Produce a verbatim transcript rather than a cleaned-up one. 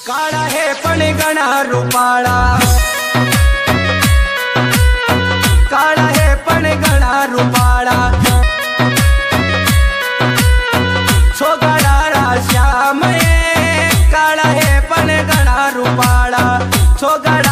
काळा हे पण गणा रुपाळा, काळा हे पण गणा रुपाळा, छोगडाळा श्याम ये, काळा हे पण गणा रुपाळा, छोगडा